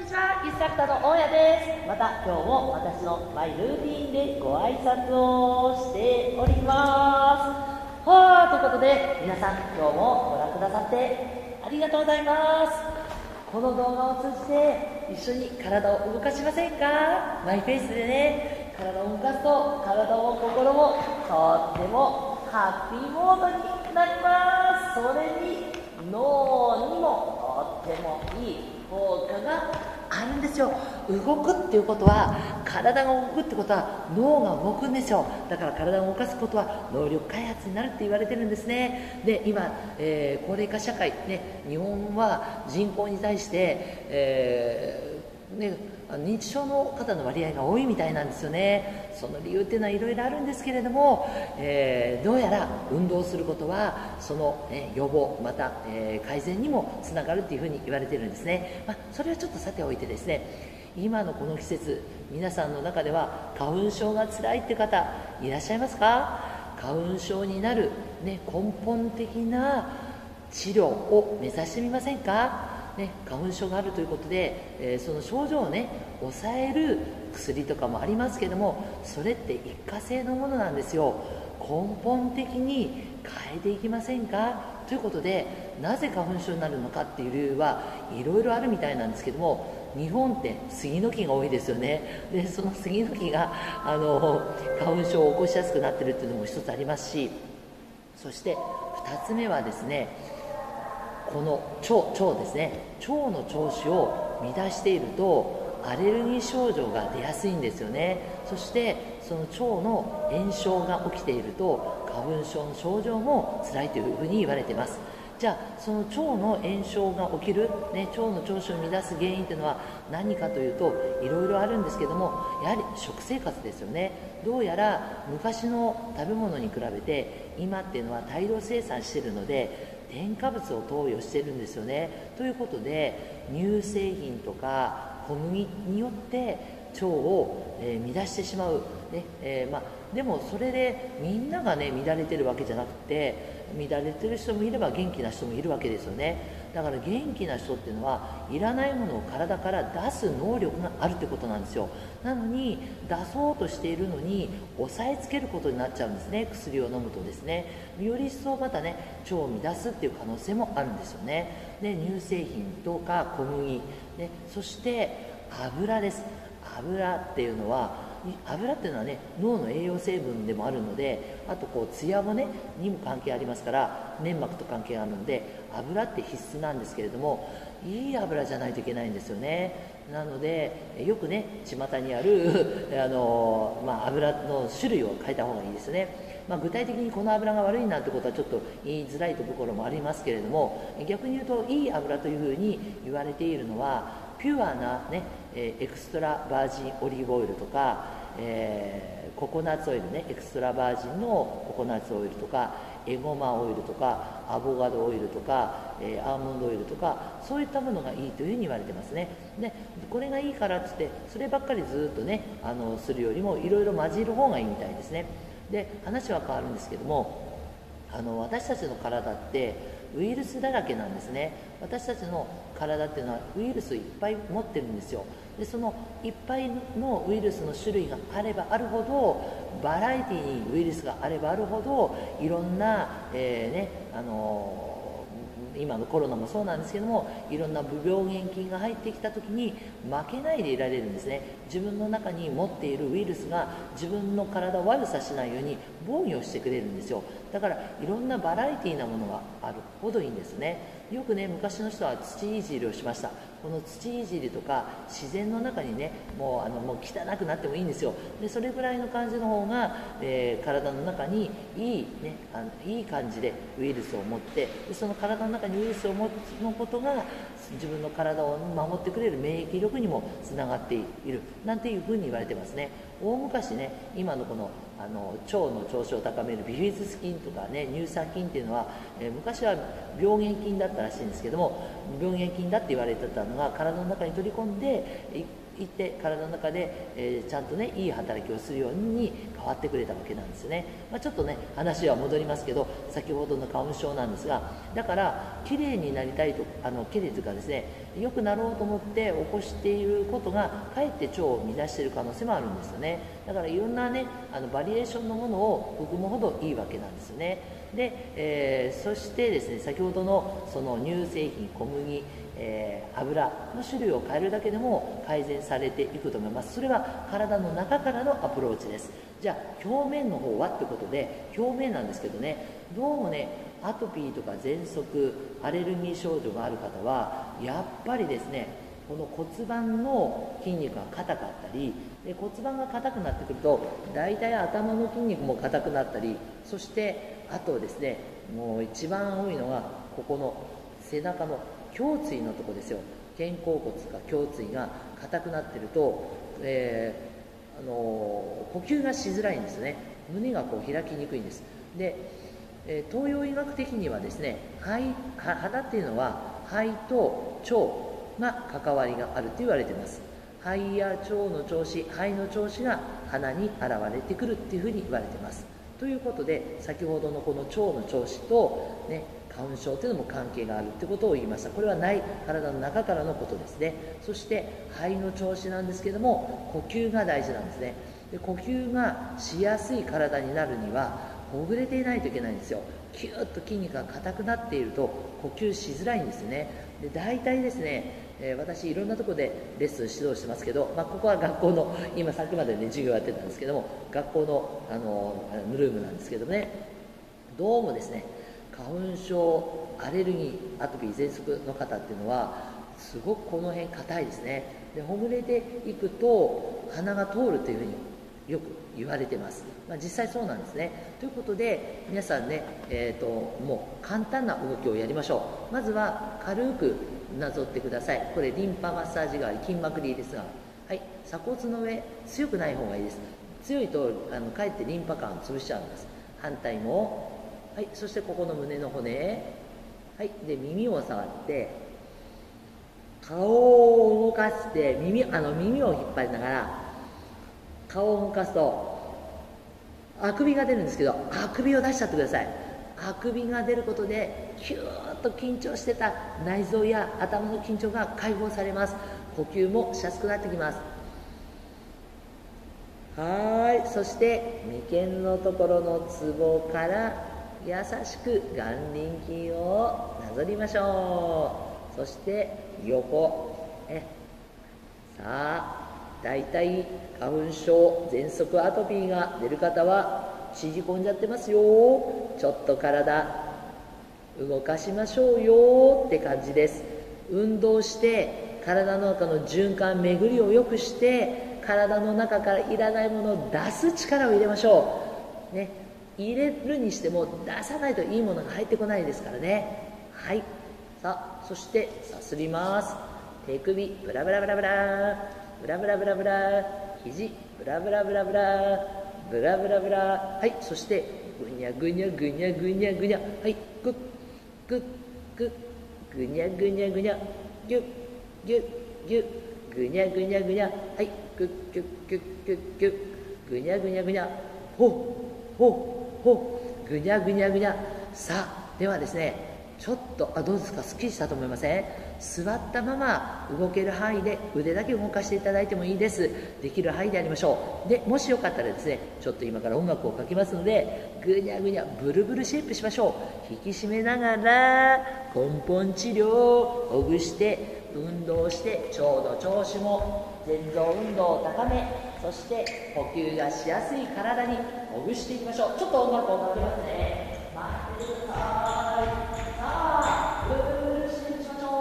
ちは、インストラクターの大家です。また今日も私のマイルーティンでご挨拶をしております。ということで皆さん今日もご覧くださってありがとうございます。この動画を通じて一緒に体を動かしませんか？マイペースでね、体を動かすと体も心もとってもハッピーモードになります。それに脳にもとってもいい効果があるんですよ。動くっていうことは、体が動くってことは脳が動くんですよ。だから体を動かすことは能力開発になるって言われてるんですね。で今、高齢化社会ね、日本は人口に対して、認知症の方の割合が多いみたいなんですよね。その理由っていうのはいろいろあるんですけれども、どうやら運動することはその、予防また、改善にもつながるっていうふうに言われてるんですね。それはちょっとさておいてですね、今のこの季節、皆さんの中では花粉症がつらいって方いらっしゃいますか？花粉症になる、根本的な治療を目指してみませんか？花粉症があるということで、その症状を抑える薬とかもありますけども、それって一過性のものなんですよ。根本的に変えていきませんかということで、なぜ花粉症になるのかっていう理由はいろいろあるみたいなんですけども、日本って杉の木が多いですよね。でその杉の木が花粉症を起こしやすくなっているっていうのも一つありますし、そして2つ目はですね、この腸ですね、腸の調子を乱しているとアレルギー症状が出やすいんですよね。そしてその腸の炎症が起きていると花粉症の症状も辛いというふうに言われています。じゃあその腸の炎症が起きる、腸の調子を乱す原因というのは何かというといろいろあるんですけども、やはり食生活ですよね。どうやら昔の食べ物に比べて今っていうのは大量生産しているので添加物を投与してるんですよね。ということで乳製品とか小麦によって腸を、乱してしまう、でもそれでみんなが乱れてるわけじゃなくて、乱れてる人もいれば元気な人もいるわけですよね。だから元気な人っていうのはいらないものを体から出す能力があるってことなんですよ。なのに出そうとしているのに抑えつけることになっちゃうんですね。薬を飲むとですね、より一層また腸を乱すっていう可能性もあるんですよね。で乳製品とか小麦、そして油です。油っていうのは脳の栄養成分でもあるので、あとツヤもにも関係ありますから、粘膜と関係があるので油って必須なんですけれども、いい油じゃないといけないんですよね。なのでよく巷にある油の種類を変えた方がいいですね。具体的にこの油が悪いなんてことはちょっと言いづらいところもありますけれども、逆に言うといい油というふうに言われているのはピュアなエクストラバージンオリーブオイルとか、ココナッツオイルエクストラバージンのココナッツオイルとかエゴマオイルとかアボカドオイルとか、アーモンドオイルとか、そういったものがいいというふうに言われてますね。でこれがいいからっつってそればっかりずっとするよりもいろいろ混じる方がいいみたいですね。で話は変わるんですけども、私たちの体ってウイルスだらけなんですね。私たちの体っていうのはウイルスいっぱい持ってるんですよ。でそのいっぱいのウイルスの種類があればあるほど、バラエティにウイルスがあればあるほど、いろんな、今のコロナもそうなんですけども、いろんな病原菌が入ってきた時に負けないでいられるんですね。自分の中に持っているウイルスが自分の体を悪さしないように防御してくれるんですよ。だからいろんなバラエティなものがあるほどいいんですね。よく昔の人は土いじりをしました。この土いじりとか自然の中にもう汚くなってもいいんですよ。でそれぐらいの感じの方が、体の中にいい感じでウイルスを持って、でその体の中にウイルスを持つのことが自分の体を守ってくれる免疫力にもつながっているなんていうふうに言われてますね。大昔今のこの腸の調子を高めるビフィズス菌とか乳酸菌っていうのは、昔は病原菌だったらしいんですけども、病原菌だって言われてたのが体の中に取り込んでいって体の中で、ちゃんとねいい働きをするように変わってくれたわけなんですよね。ちょっとね話は戻りますけど、先ほどの花粉症なんですが、だからきれいになりたいときれいというかですね、良くなろうと思って起こしていることがかえって腸を乱している可能性もあるんですよね。だからいろんなねバリエーションのものを含むほどいいわけなんですよね。で、そしてですね、先ほどのその乳製品、小麦、油の種類を変えるだけでも改善されていくと思います。それは体の中からのアプローチです。じゃあ表面の方はということで、表面なんですけどね、どうもねアトピーとか喘息、アレルギー症状がある方はやっぱりですね、この骨盤の筋肉が硬かったりで、骨盤が硬くなってくると大体頭の筋肉も硬くなったり、そしてあとですね、もう一番多いのがここの背中の胸椎のとこですよ。肩甲骨か胸椎が硬くなってると、呼吸がしづらいんですね。胸がこう開きにくいんです。で、東洋医学的にはですね、鼻っていうのは肺と腸が関わりがあると言われています。肺や腸の調子、肺の調子が鼻に現れてくるっていうふうに言われています。ということで、先ほどのこの腸の調子と、ね、花粉症というのも関係があるということを言いました。これはない体の中からのことですね。そして肺の調子なんですけども、呼吸が大事なんですね。で、呼吸がしやすい体になるにはほぐれていないといけないんですよ。キューッと筋肉が硬くなっていると呼吸しづらいんですよね。で、大体ですね、私いろんなところでレッスン指導してますけど、ここは学校の今さっきまでね授業やってたんですけども、学校のルームなんですけどね、どうもですね、花粉症、アレルギー、アトピー、喘息の方っていうのはすごくこの辺硬いですね。で、ほぐれていくと鼻が通るというふうによく言われてます。実際そうなんですね。ということで皆さんね、もう簡単な動きをやりましょう。まずは軽くなぞってください。これリンパマッサージ代わり、筋膜リーですが、はい、鎖骨の上強くない方がいいです。強いとかえってリンパ管を潰しちゃうんです。反対も、はい、そしてここの胸の骨、はい、で耳を触って顔を動かして耳を引っ張りながら顔を動かすとあくびが出るんですけど、あくびを出しちゃってください。あくびが出ることでキューッと緊張してた内臓や頭の緊張が解放されます。呼吸もしやすくなってきます。はい、そして眉間のところのツボから優しく眼輪筋をなぞりましょう。そして横、さあ、だいたい花粉症、喘息、アトピーが出る方は縮こんじゃってますよ。ちょっと体動かしましょうよって感じです。運動して体の中の循環、巡りを良くして体の中からいらないものを出す力を入れましょうね。入れるにしても出さないといいものが入ってこないですからね。はい、さあ、そしてさすります。手首ブラブラブラブラブラブラブラブラ、肘ブラブラブラブラブラブラブラ、はい、そしてぐにゃぐにゃぐにゃぐにゃぐにゃ、はい、グッグッグッ、ぐにゃぐにゃぐにゃ、ギュッギュッギュッ、ぐにゃぐにゃぐにゃ、はい、グッギュッギュッギュッギュッ、ぐにゃぐにゃぐにゃ、ほっほっほ、ぐにゃぐにゃぐにゃ。さあ、ではですね、ちょっとどうですか、すっきりしたと思いません？座ったまま動ける範囲で腕だけ動かしていただいてもいいです。できる範囲でやりましょう。で、もしよかったらですね、ちょっと今から音楽をかけますので、ぐにゃぐにゃブルブルシェイプしましょう。引き締めながら根本治療をほぐして運動して、腸の調子も前臓運動を高め、そして呼吸がしやすい体にほぐしていきましょう。ちょっと音楽をかけますね。待ってください。さあ、ブルブルシェイプしましょ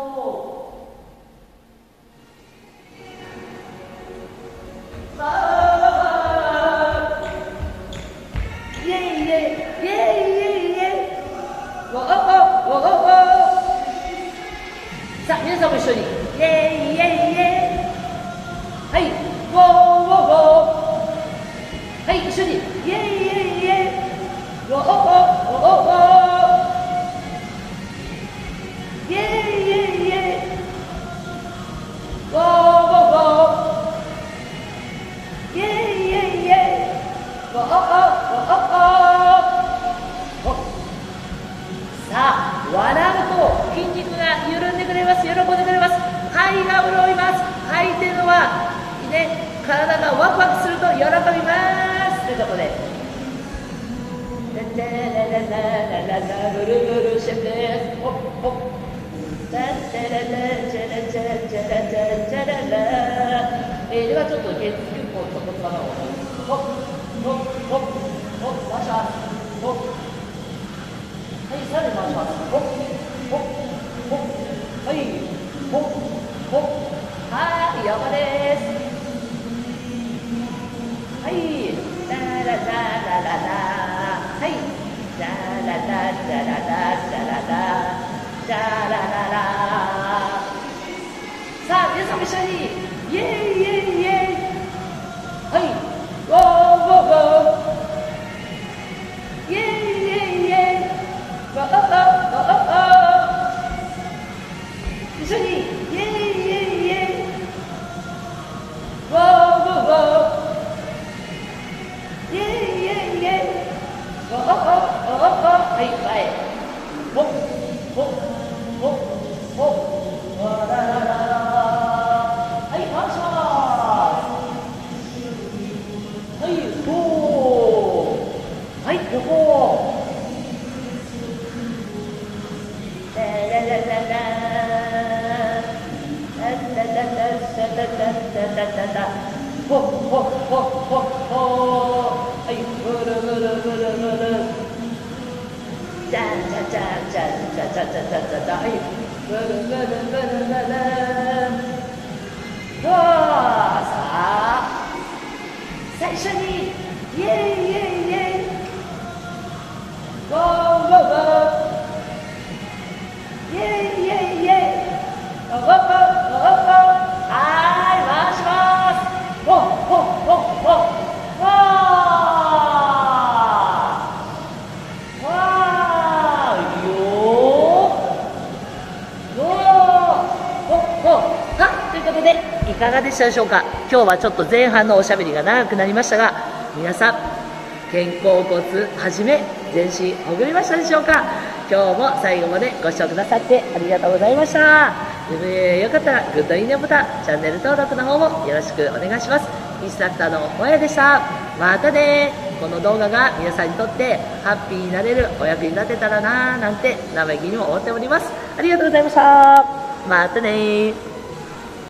う。さあ、イエイイエイイエイイエイイエイ、わおおわおお、さあ皆さんも一緒にイエイイエイイエイ、はい、ウォーウォーウォー、はい、一緒にイエイイエイイエイ、ウォーウォーウォーウォー、 ね、体がワクワクすると喜びますということで、ぐるぐるしてホッホッではちょっと月9個ちょっと使うのをホッホッホッホッ回します。ホッ、はい、さらに回します。ホッホッホッ、はい、ホッホッ、はい、山です。はい、ララララララ、はい、ララララララララ、ララララ。さあ、皆さんも一緒にイエイイエイイエイ、はい、ウォーウォーウォー、イエイイエイイエイ、ウォーウォーウォー、一緒にイエイイエイイエイ、ウォーウォーウォー、イエイイエイイエイ、ウォーウォーウォー、はい、前、ホッホッホッホッ、わらららら、はい、回します。はい、ゴー、はい、横、ラララララ、ララララララララ、ホッホッホッホッホッ、はい、ぐるぐるぐるぐる、じゃじゃじゃじゃじゃじゃじゃじゃじゃ、はい、ぐるぐるぐるぐる、さあ、最初にイエイイエイイエイ、ゴーゴーゴー、イエイイエイイエイ、ゴーゴーゴーゴーゴー、はい、回します。ゴーゴーゴーゴー、わーわー、よーよー、ゴーゴー、はということで、いかがでしたでしょうか。今日はちょっと前半のおしゃべりが長くなりましたが、皆さん肩甲骨はじめ全身ほぐれましたでしょうか。今日も最後までご視聴くださってありがとうございました。よかったらグッドいいねボタン、チャンネル登録の方もよろしくお願いします。インストラクターのもやでした。またね。この動画が皆さんにとってハッピーになれるお役に立てたらなーなんて生意気にも思っております。ありがとうございました。またね。